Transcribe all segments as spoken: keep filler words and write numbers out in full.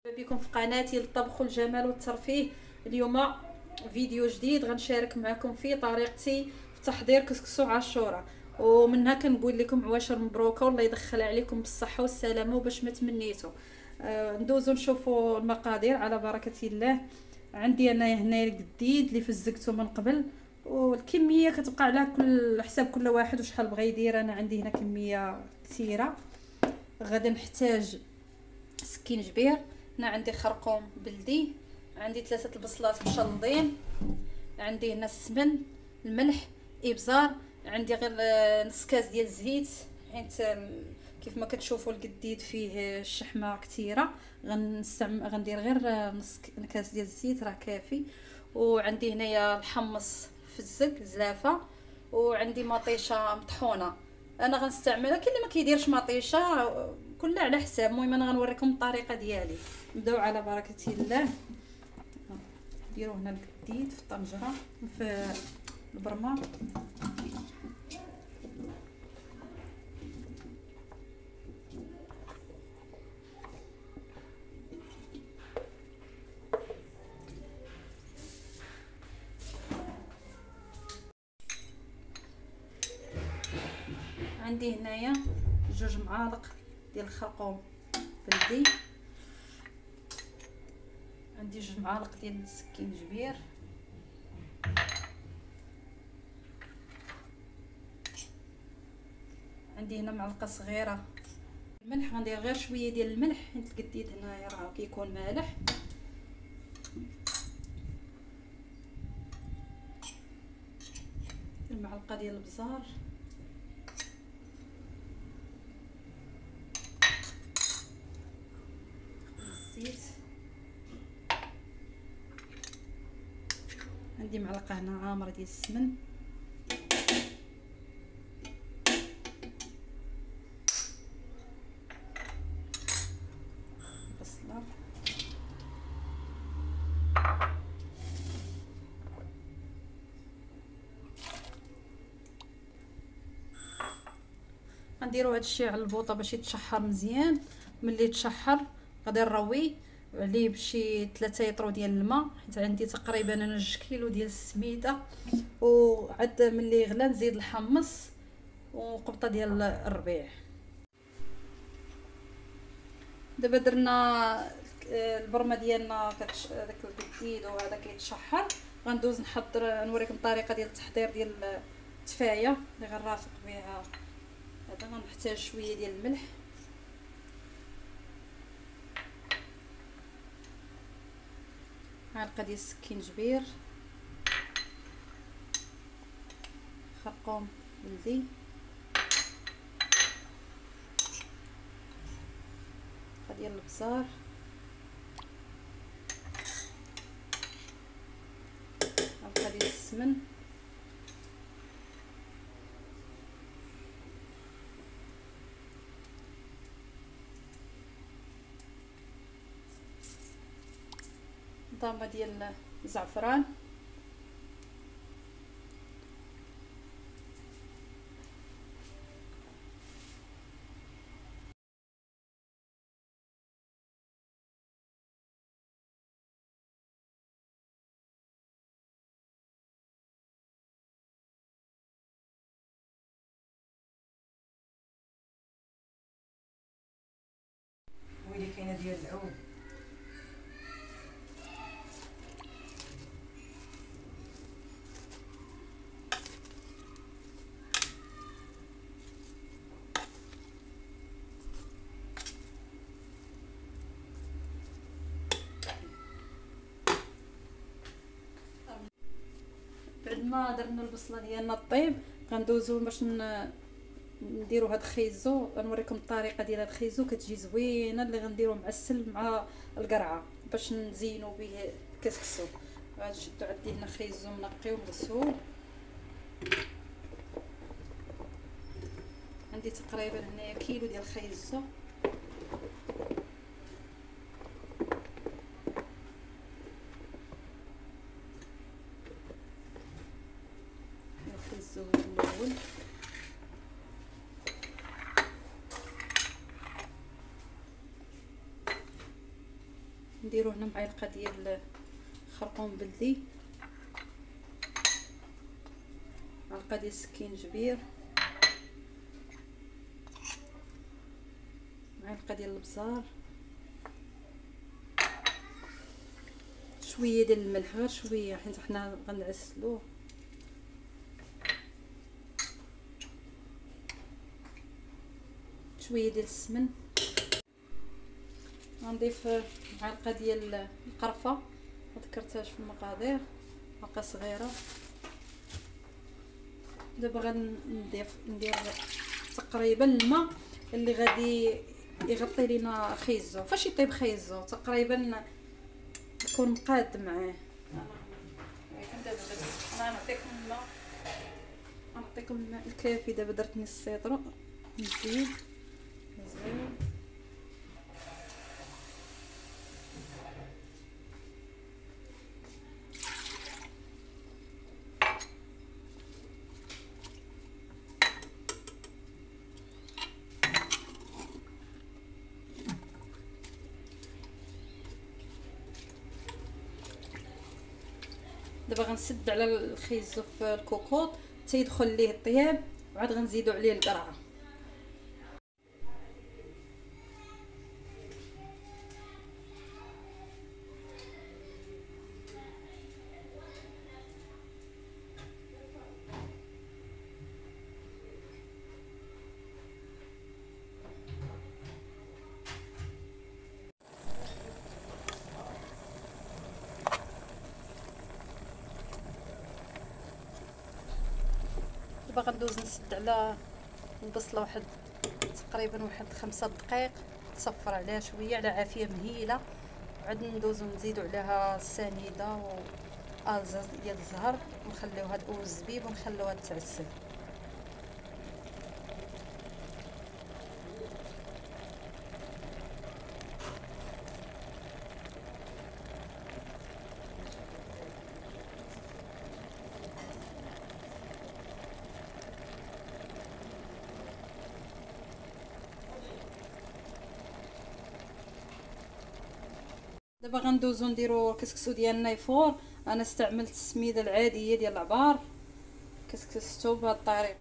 بكم في قناتي للطبخ والجمال والترفيه. اليوم فيديو جديد غنشارك معكم فيه طريقتي في تحضير كسكسو عاشوراء، ومنها كنقول لكم عواشر مبروكه والله يدخل عليكم بالصحه والسلامه وباش ما تمنيتوا. آه ندوزو نشوفوا المقادير على بركه الله. عندي انا هنا الجديد اللي فزقته من قبل، والكميه كتبقى على كل حساب كل واحد وشحال بغى يدير. انا عندي هنا كميه كثيره. غادي نحتاج سكينجبير، هنا عندي خرقوم بلدي، عندي ثلاثه البصلات مشلضين، عندي هنا السمن، الملح، ابزار، عندي غير نص كاس ديال الزيت حيت كيف ما كتشوفوا القديد فيه الشحمه كثيره. غنستعمل غندير غير نص كاس ديال الزيت راه كافي. وعندي هنايا الحمص فزق زلافه، وعندي مطيشه مطحونه. انا غنستعملها. كاين اللي ما كيديرش مطيشه، كلها على حساب. المهم انا غنوريكم الطريقه ديالي. نبداو على بركه الله. نديرو هنا القديد في الطنجره في البرمه. عندي هنايا جوج معالق ديال الخرقوم بلدي، عندي جوج معالق ديال السكينجبير، عندي هنا معلقه صغيره الملح. غندير غير شويه ديال الملح حيت القديد هنايا راه كيكون مالح. المعلقه ديال البزار، الزيت، عندي معلقه هنا عامره ديال السمن، بصله، غنديرو هادشي على البوطه باش يتشحر مزيان. ملي يتشحر غادي نروي عليه بشي ثلاثة يطرو ديال الماء، حيت عندي تقريبا انا جوج كيلو ديال السميده. وعاد ملي يغلى نزيد الحمص وقبطه ديال الربيع. دابا درنا البرمه ديالنا كتش داك الجديد وهذا كيتشحر. غندوز نحضر نوريكم الطريقه ديال التحضير ديال التفايه اللي غنرافق بها. هذا غنحتاج شويه ديال الملح، معلقه ديال السكينجبير، خرقوم بلدي، ديال البزار، معلقه ديال السمن، ضامه ديال الزعفران، ويلي كاينه ديال العود. بعد ما درنا البصله ديالنا طيب غندوزو باش نديرو هاد الخيزو. غنوريكم الطريقه ديال هاد الخيزو كتجي زوينه، اللي غنديرو معسل مع القرعه باش نزينو به الكسكسو. غنشدو عندي هنا خيزو منقي ومغسول، عندي تقريبا هنايا كيلو ديال الخيزو. الخيزو الاول نديرو هنا معلقه ديال خرقوم بلدي، معلقه ديال السكينجبير، معلقه ديال البزار، شويه ديال الملح غير شويه حيت حنا غنعسلوه، شويه ديال السمن، غنضيف معلقه ديال القرفه ما ذكرتهاش في المقادير، معلقه صغيره. دابا غنضيف ندير تقريبا الماء اللي غادي يغطي لينا خيزو. فاش يطيب خيزو تقريبا يكون مقاد معاه. ولكن دابا انا غنعطيكم الماء، غنعطيكم الماء الكافي. دابا درت نص سيطرو نزيد مزيان. دابا غنسد على الخيزو في الكوكوط حتى يدخل ليه الطياب، وعاد غنزيدو عليه القرعه. دابا غندوز نسد على البصله واحد تقريبا واحد خمسة دقائق، تصفر عليها شويه على عافيه مهيله، عاد ندوزو نزيدو عليها السنيده وازاز ديال الزهر ونخليوها والزبيب ونخليوها تعسل. دابا غندوزو نديرو كسكسو ديالنا يفور. انا استعملت السميده العاديه ديال العبار، كسكستو بهذه الطريقه.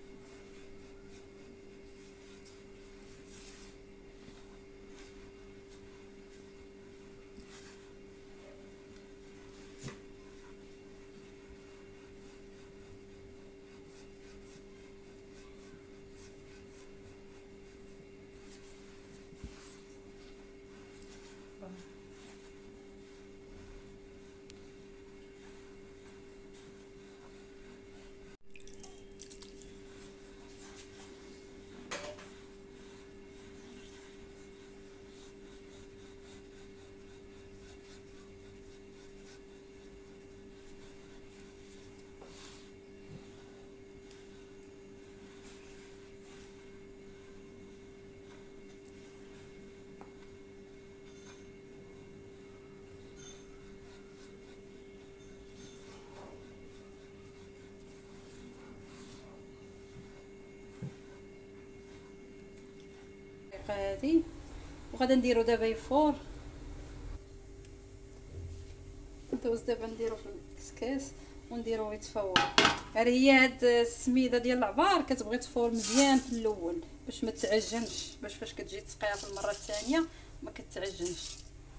هذه وغادا نديرو دابا يفور. ندوز دابا نديرو في الكسكاس ونديروه يتفور. هي هاد السميده ديال العبار كتبغي تفور مزيان في الاول باش ما تعجنش، باش فاش كتجي تسقيها في المره الثانيه ما كتعجنش.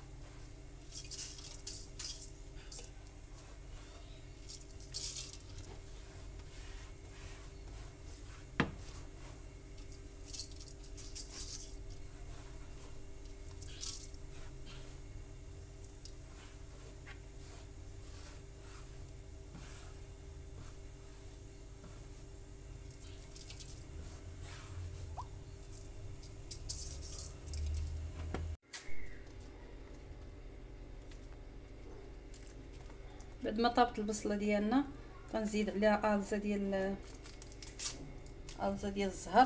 بعد ما طابت البصله ديالنا غنزيد عليها الزه ديال الزه ديال الزهر،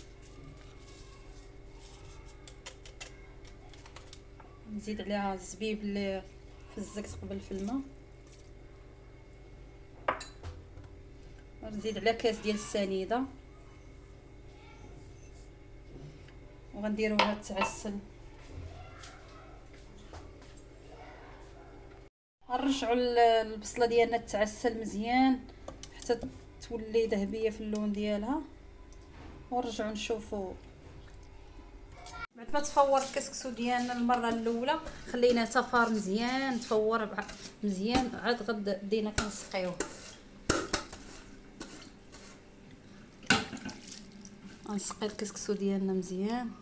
نزيد عليها الزبيب اللي فزكت قبل في الماء، ونزيد عليها كاس ديال السنيده وغنديروها تعسل. نرجعوا البصله ديالنا تتعسل مزيان حتى تولي ذهبيه في اللون ديالها، ونرجعوا نشوفوا. بعد ما تفور الكسكسو ديالنا المره الاولى خليناه تفار مزيان تفور مزيان، عاد غد بدينا كنسقيوه. غنسقي الكسكسو ديالنا مزيان.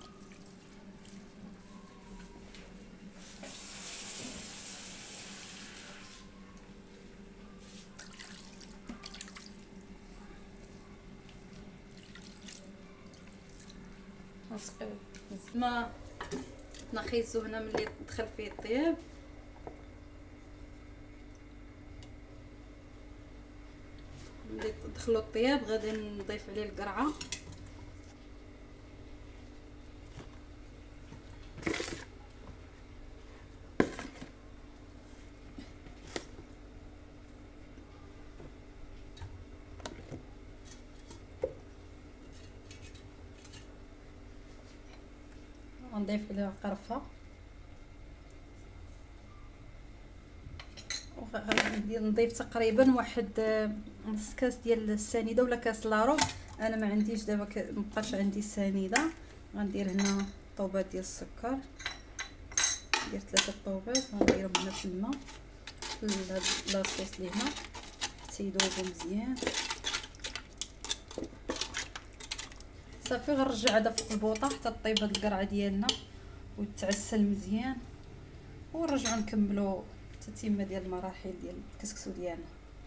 نسقيو ما نخيسو هنا ملي دخل فيه الطياب. ملي دخلوا الطياب غادي نضيف عليه القرعه. غنضيف عليها قرفه، وغادي نضيف تقريبا واحد نص كاس ديال السنيده ولا كاس لاروب. انا ما عنديش دابا مابقاش عندي السنيده، غندير هنا طوبات ديال السكر، ندير ثلاثه طوبات ونديرهم هنا في الماء في لاصوص اللي هنا حتى يذوبوا مزيان. صافي غنرجع هذا فوق البوطه حتى طيب هاد القرعه ديالنا وتعسل مزيان، ونرجعوا نكملوا التتمه ديال المراحل ديال الكسكسو ديالنا.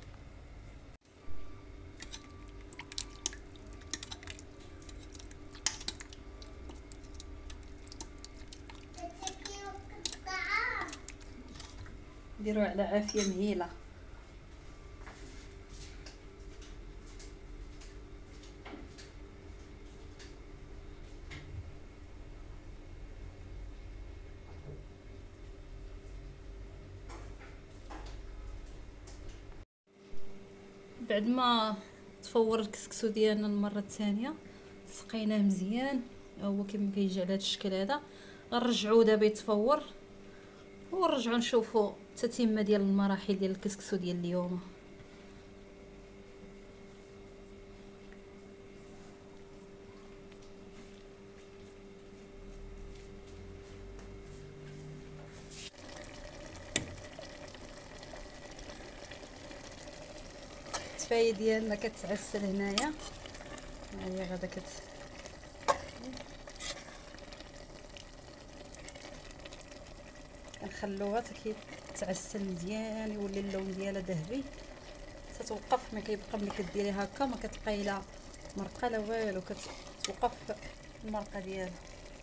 نديروه على عافيه مهيله. بعد ما تفور الكسكسو ديالنا المره الثانيه سقيناه مزيان، هو كما كيجي على هذا الشكل هذا. غنرجعوه دابا يتفور ونرجعوا نشوفوا التتمه ديال المراحل ديال الكسكسو ديال اليوم. التفايه ديالنا كتعسل هنايا، ها هي غادا كت كنخلوها حتى كيتعسل مزيان يولي اللون ديالها ذهبي. تتوقف ما كيبقى ملي كديريها هكا ما كتبقاي لا مرقه لا والو، كتوقف المرقه ديالها.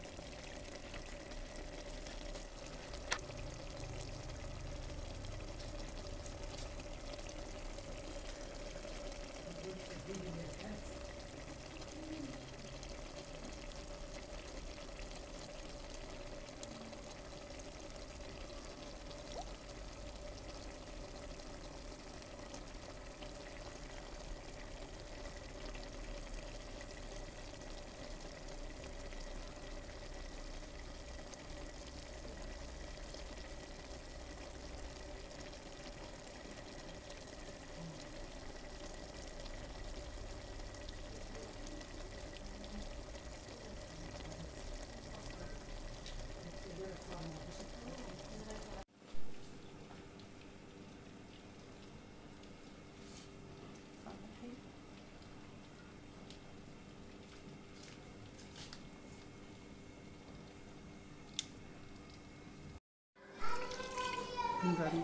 بعد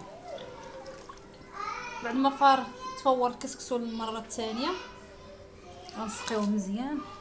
بعد ما فار تفور الكسكسو المره الثانيه غنسقيوه مزيان.